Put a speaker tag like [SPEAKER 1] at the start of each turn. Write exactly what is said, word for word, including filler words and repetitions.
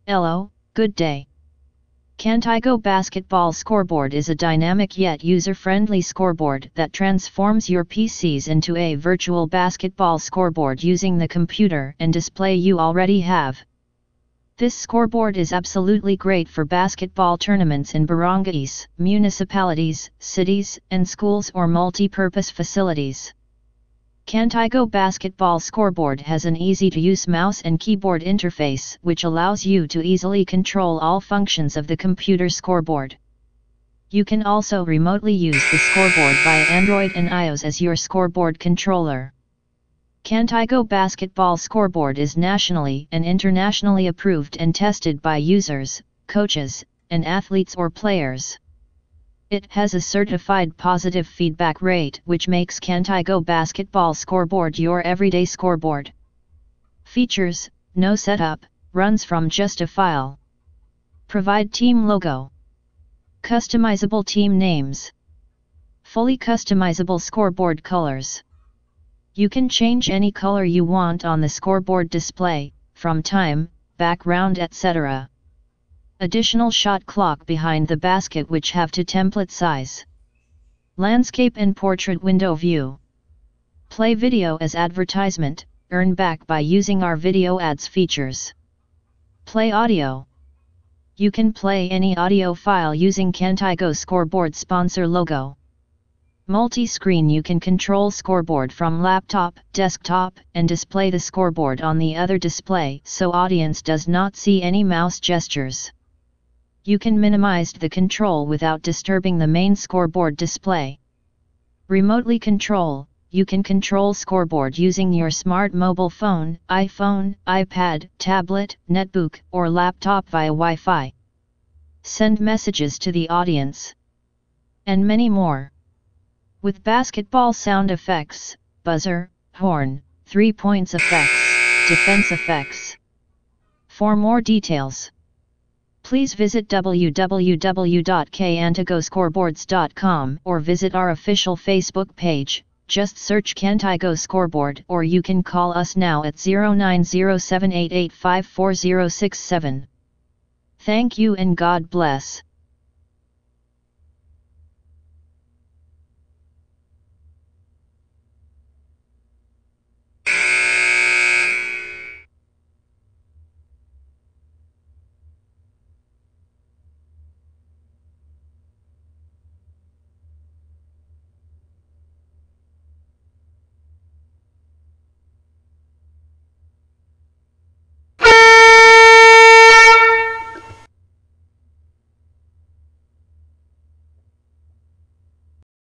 [SPEAKER 1] Hello, good day. Cantigo Basketball Scoreboard is a dynamic yet user-friendly scoreboard that transforms your P Cs into a virtual basketball scoreboard using the computer and display you already have. This scoreboard is absolutely great for basketball tournaments in barangays, municipalities, cities, and schools or multi-purpose facilities. Cantigo Basketball Scoreboard has an easy-to-use mouse and keyboard interface which allows you to easily control all functions of the computer scoreboard. You can also remotely use the scoreboard via Android and iOS as your scoreboard controller. Cantigo Basketball Scoreboard is nationally and internationally approved and tested by users, coaches, and athletes or players. It has a certified positive feedback rate which makes Cantigo Basketball Scoreboard your everyday scoreboard. Features: no setup, runs from just a file. Provide team logo. Customizable team names. Fully customizable scoreboard colors. You can change any color you want on the scoreboard display, from time, background et cetera. Additional shot clock behind the basket which have to template size. Landscape and portrait window view. Play video as advertisement, earn back by using our video ads features. Play audio. You can play any audio file using Cantigo Scoreboard sponsor logo. Multi-screen, you can control scoreboard from laptop, desktop, and display the scoreboard on the other display so audience does not see any mouse gestures. You can minimize the control without disturbing the main scoreboard display. Remotely control, you can control scoreboard using your smart mobile phone, iPhone, iPad, tablet, netbook, or laptop via Wi-Fi. Send messages to the audience. And many more. With basketball sound effects, buzzer, horn, three points effects, defense effects. For more details, please visit w w w dot cantigo scoreboards dot com or visit our official Facebook page. Just search Cantigo Scoreboard, or you can call us now at zero nine zero seven eight eight five four zero six seven. Thank you and God bless.